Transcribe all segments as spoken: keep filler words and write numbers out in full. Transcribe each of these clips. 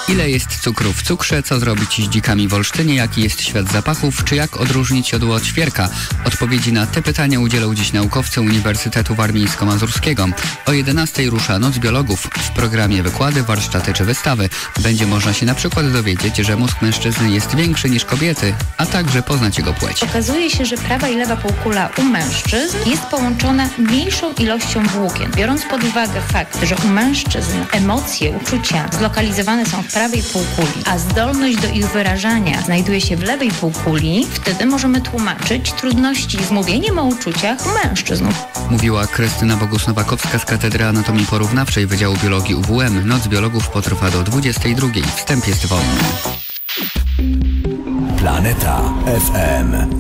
Ile jest cukru w cukrze, co zrobić z dzikami w Olsztynie, jaki jest świat zapachów, czy jak odróżnić jodło od świerka? Odpowiedzi na te pytania udzielą dziś naukowcy Uniwersytetu Warmińsko-Mazurskiego. O jedenastej rusza Noc Biologów. W programie wykłady, warsztaty czy wystawy. Będzie można się na przykład dowiedzieć, że mózg mężczyzny jest większy niż kobiety, a także poznać jego płeć. Okazuje się, że prawa i lewa półkula u mężczyzn jest połączona mniejszą ilością włókien. Biorąc pod uwagę fakt, że u mężczyzn emocje, uczucia zlokalizowane są w prawej półkuli, a zdolność do ich wyrażania znajduje się w lewej półkuli, wtedy możemy tłumaczyć trudności z mówieniem o uczuciach u mężczyzn. Mówiła Krystyna Bogusnowakowska z Katedry Anatomii Porównawczej Wydziału Biologii U W M. Noc Biologów potrwa do dwudziestej drugiej. Wstęp jest wolny. Planeta F M.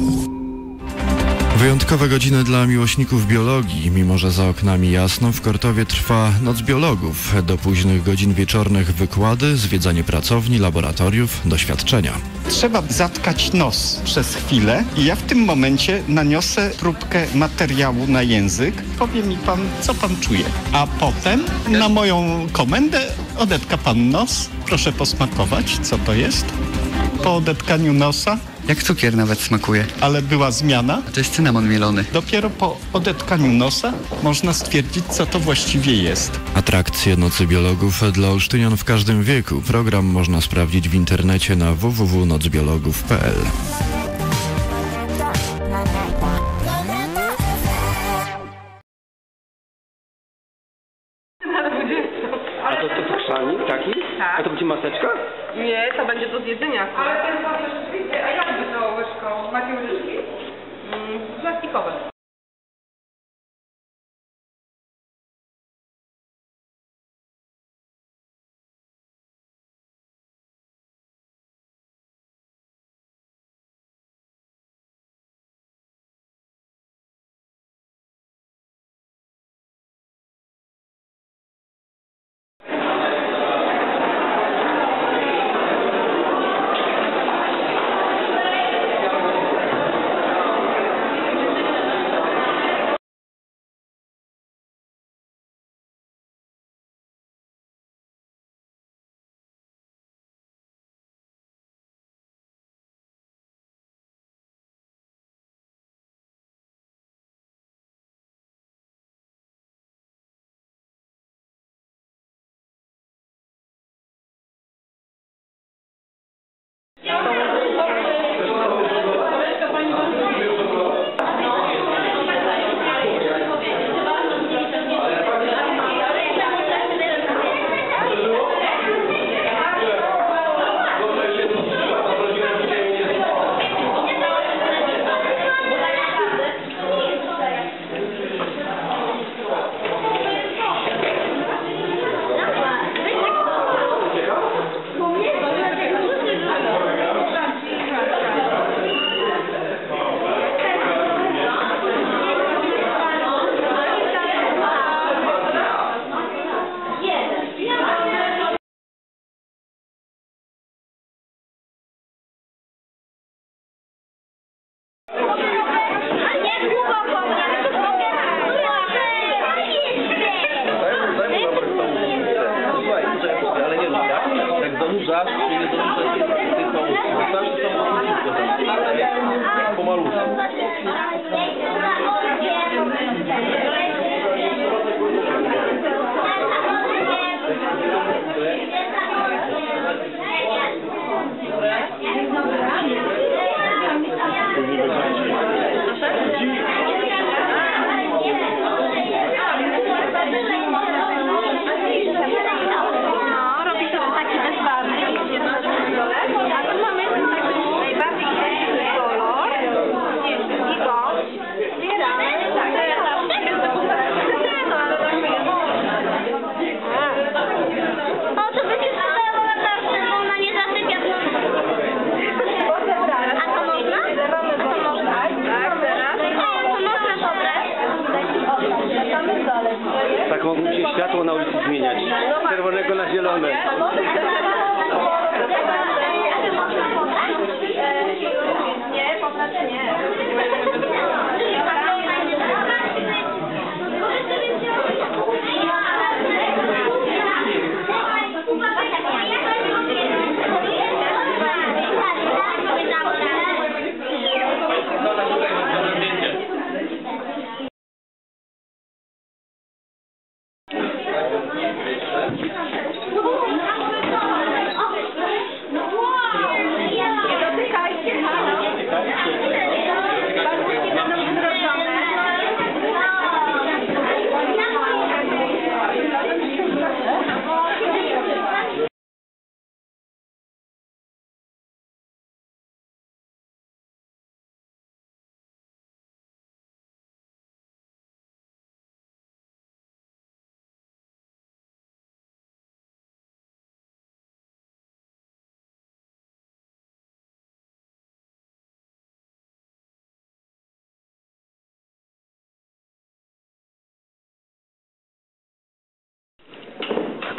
Wyjątkowe godziny dla miłośników biologii. Mimo że za oknami jasno, w Kortowie trwa Noc Biologów. Do późnych godzin wieczornych wykłady, zwiedzanie pracowni, laboratoriów, doświadczenia. Trzeba zatkać nos przez chwilę i ja w tym momencie naniosę próbkę materiału na język. Powie mi pan, co pan czuje. A potem na moją komendę odetka pan nos. Proszę posmakować, co to jest. Po odetkaniu nosa. Jak cukier nawet smakuje. Ale była zmiana. To jest cynamon mielony. Dopiero po odetkaniu nosa można stwierdzić, co to właściwie jest. Atrakcje Nocy Biologów dla olsztynian w każdym wieku. Program można sprawdzić w internecie na w w w kropka noc biologów kropka p l. A to to krzanik taki? Tak. A to będzie maseczka? Nie, to będzie do zjedzenia. Ale ten wasz rzeczywiście, a jakby to łyżką? Macie łyżeczki? Mm, plastikowe. Taką musi światło na ulicy zmieniać. Z czerwonego na zielone. Nie, popatrz, nie.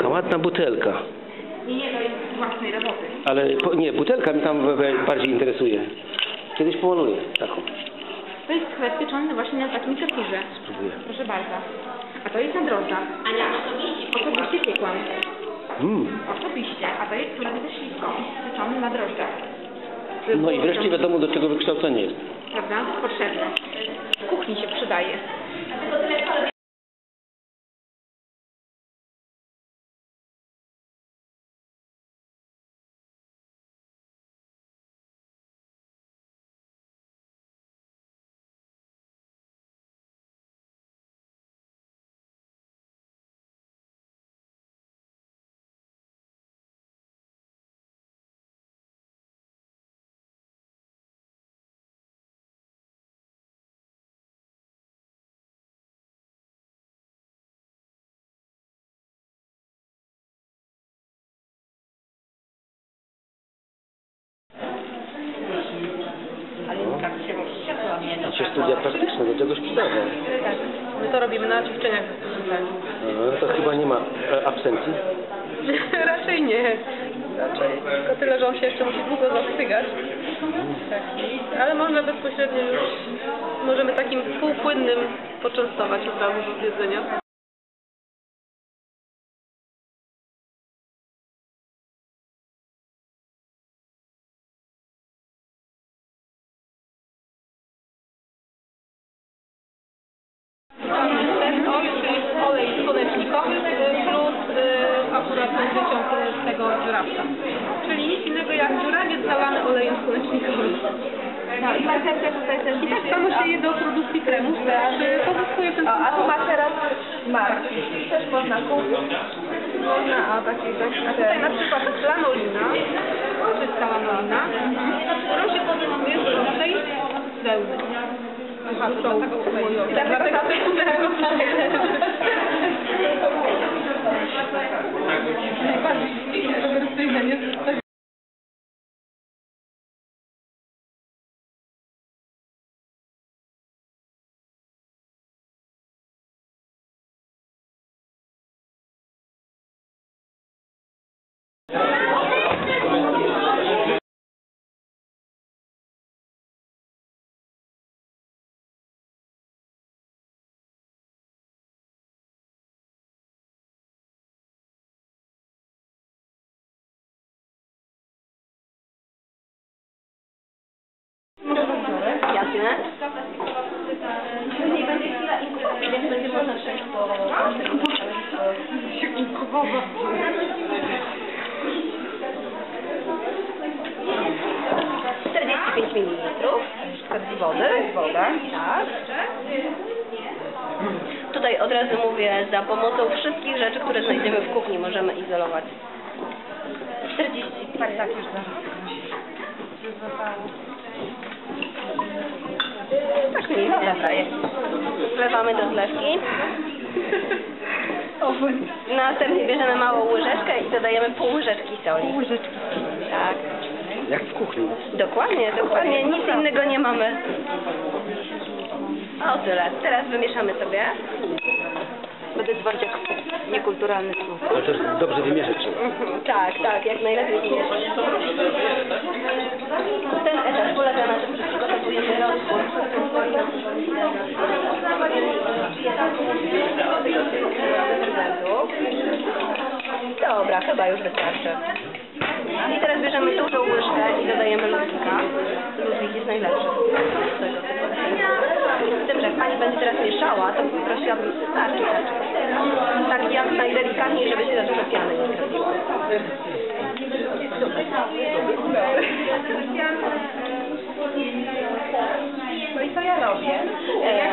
ładna butelka. Nie, nie, to jest z własnej roboty. Ale po, nie, butelka mnie tam bardziej interesuje. Kiedyś pomaluję taką. To jest chleb pieczony właśnie na takim kefirze. Spróbuję. Proszę bardzo. A to jest na drożdżach. A nie, osobiście? Osobiście piekłam. Mm. Osobiście. A to jest chleb ze śliwką. Pieczony na drożdżach. No i wreszcie wiadomo, do czego wykształcenie jest. Prawda? Potrzebne. W kuchni się przydaje. To się studia praktyczne, do czegoś przydają. Tak. My to robimy na ćwiczeniach. No, to chyba nie ma e, absencji. Raczej nie. Raczej. Tylko tyle, że on się jeszcze musi długo zastygać. Tak. Ale można bezpośrednio już, możemy takim półpłynnym poczęstować od razu do jedzenia. Olej słonecznikowy plus y, akurat wyciąg z tego żurawca. Czyli nic innego jak żurawiec zalany olejem słonecznikowym. No i marchewkę tutaj też. I tak samo się je do produkcji kremów, też pozyskuje ten. A tu ma teraz smak. Też można kupić. Można, a takiej A tutaj na przykład jest lanolina, czysta lanolina, którą się pozyskuje z prostej wełny. Aha, to są tego umówione. Tak, dlatego to jest tego najbardziej kontrowersyjne jest. Jasne. Później będzie chwila inkubacji, więc będzie można przejść po inkubować. czterdzieści pięć mililitrów wody. Woda. Tak. Tutaj od razu mówię, za pomocą wszystkich rzeczy, które znajdziemy w kuchni, możemy izolować. czterdzieści. Tak, tak, już zaraz. Tak mniej więcej. Wlewamy do zlewki. Następnie bierzemy małą łyżeczkę i dodajemy pół łyżeczki soli. Pół łyżeczki. Tak. Jak w kuchni. Dokładnie, dokładnie. Nic innego nie mamy. O tyle. Teraz wymieszamy sobie. Będę dbać jak niekulturalny słów. Ale też dobrze wymierzyć trzeba. Tak, tak, jak najlepiej wymierzyć. Ten etap polega na tym, że przygotowujemy roztwór. Dobra, chyba już wystarczy. I teraz bierzemy dużą łyżkę i dodajemy ludwika. Ludwik jest najlepszy. Z tym, że jak Pani będzie teraz mieszała, to prosiłabym starczy. Tak jak najdelikatniej, żeby się za dużo piany nie zrobiło. No i co ja robię? Ja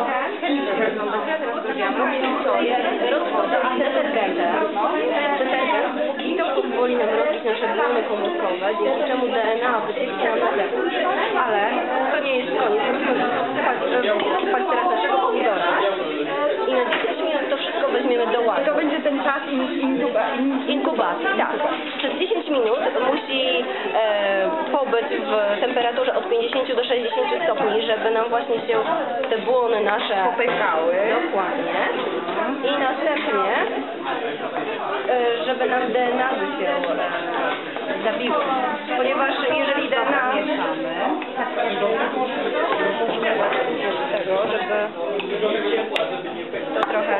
rozwodzę detergentem. Detergent i to pozwoli nam robić nasze błony komórkowe, dzięki czemu D N A wycieknie nam na zewnątrz. Ale to nie jest koniec. Musimy wsypać teraz naszego pomidora i na dziesięć minut to wszystko weźmiemy do ładu. To będzie ten czas inkubacji. Inkubacji, tak. Przez dziesięć minut musi e, pobyć w temperaturze od pięćdziesięciu do sześćdziesięciu stopni, żeby nam właśnie się te błony nasze popykały. Dokładnie. I następnie e, żeby nam D N A by się e, zabiło. Ponieważ jeżeli D N A tego, żeby to trochę...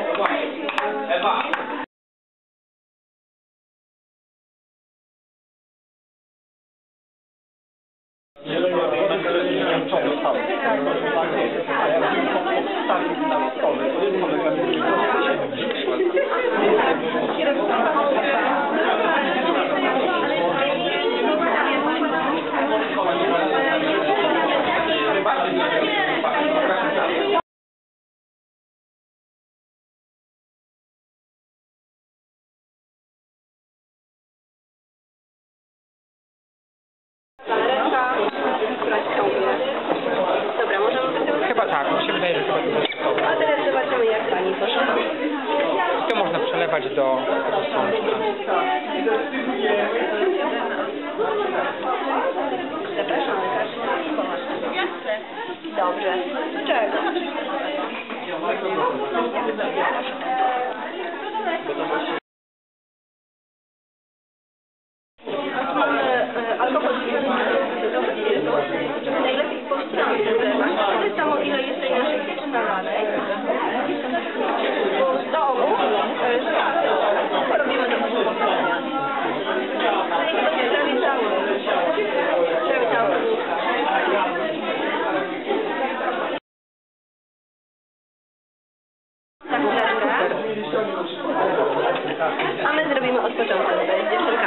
Dobra, możemy... Chyba tak, mi się wydaje, że chyba to jest gotowe. A teraz zobaczymy, jak pani poszła. To można przelewać do sączka. Zapraszamy, dobrze. Do czego? Mamy e, alkohol żeby najlepiej pościągnąć tyle samo, ile jest tej naszej pieczy nalanej. Bo z domu e, robimy to poświęcenia. Prawie cały. Prawie cały. Tak, a my zrobimy od początku z dziewczynkami.